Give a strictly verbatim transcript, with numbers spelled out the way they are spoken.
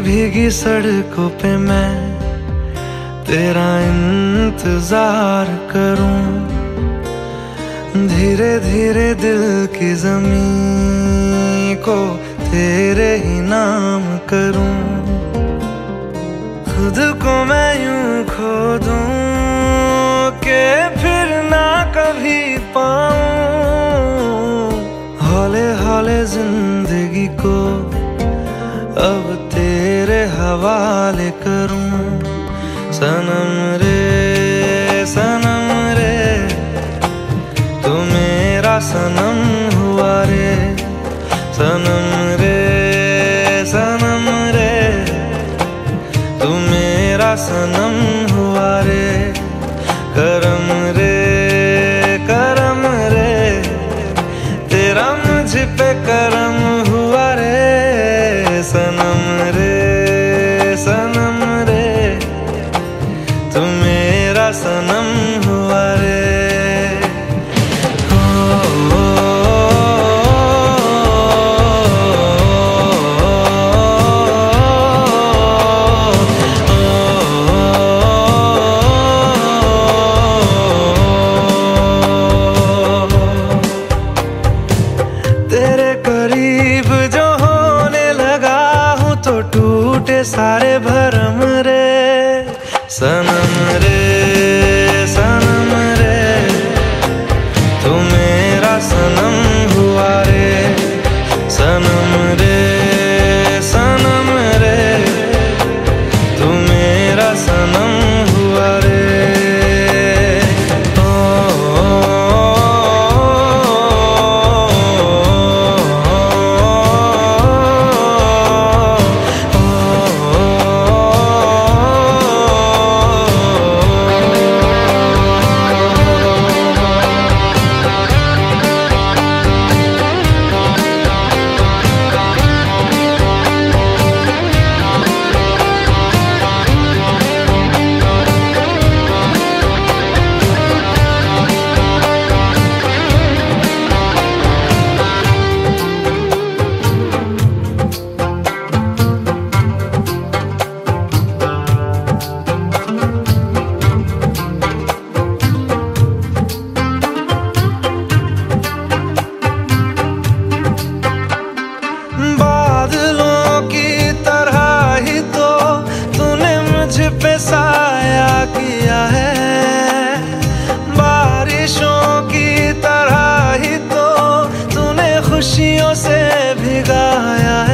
भीगी सड़कों पे मैं तेरा इंतजार करूं, धीरे धीरे दिल की जमीन को तेरे ही नाम करूं। खुद को मैं यूं खो दूं कि फिर ना कभी पाऊं, हौले हौले जिंदगी को अब तेरे हवाले करूं। सनम रे सनम रे तू मेरा सनम हुआ रे, सनम रे सनम रे तू मेरा सनम हुआ रे। करम रे करम रे तेरा मुझ पे करम हुआ रे, सनम रे सनम रे तू मेरा सनम हुआ रे। तेरे करीब जो होने लगा हूँ तो टूटे सारे भरम रे, सनम रे सनम रे तू मेरा सनम हुआ रे, सनम रे सनम रे तू मेरा सनम हुआ रे। पे साया किया है बारिशों की तरह ही तो तूने खुशियों से भिगाया है।